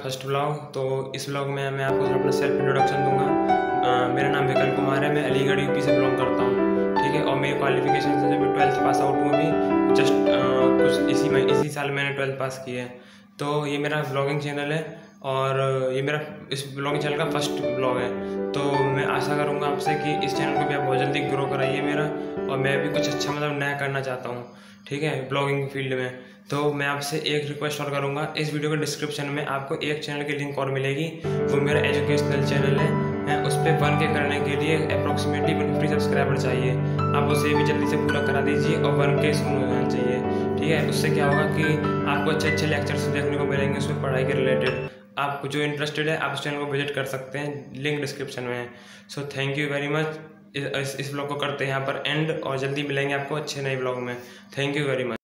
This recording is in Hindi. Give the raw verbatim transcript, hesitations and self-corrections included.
First blog. तो इस ब्लॉग में मैं आपको अपना सेल्फ इंट्रोडक्शन दूंगा। मेरा नाम विकल्प कुमार है, मैं अलीगढ़ यूपी से बिलोंग करता हूँ, ठीक है। और मेरी क्वालिफिकेशन से मैं ट्वेल्थ पास आउट हूँ अभी जस्ट कुछ इसी में इसी साल मैंने ट्वेल्थ पास की है। तो ये मेरा ब्लॉगिंग चैनल है और ये मेरा इस ब्लॉगिंग चैनल का फर्स्ट ब्लॉग है। तो मैं आशा करूँगा आपसे कि इस चैनल को भी आप बहुत जल्दी ग्रो कराइए मेरा, और मैं भी कुछ अच्छा मतलब नया करना चाहता हूँ, ठीक है, ब्लॉगिंग फील्ड में। तो मैं आपसे एक रिक्वेस्ट और करूँगा, इस वीडियो के डिस्क्रिप्शन में आपको एक चैनल की लिंक और मिलेगी, वो मेरा एजुकेशनल चैनल है। उस पर वन के करने के लिए अप्रॉक्सीमेटली वन फिफ्टी सब्सक्राइबर चाहिए, आप उसे भी जल्दी से पूरा करा दीजिए और वन के सुन होना चाहिए, ठीक है। उससे क्या होगा कि आपको अच्छे अच्छे लेक्चर्स देखने को मिलेंगे उसमें पढ़ाई के रिलेटेड। आप जो इंटरेस्टेड है आप उस चैनल को विजिट कर सकते हैं, लिंक डिस्क्रिप्शन में है। So thank you very much. इस इस ब्लॉग को करते हैं यहाँ पर एंड, और जल्दी मिलेंगे आपको अच्छे नए ब्लॉग में। Thank you very much.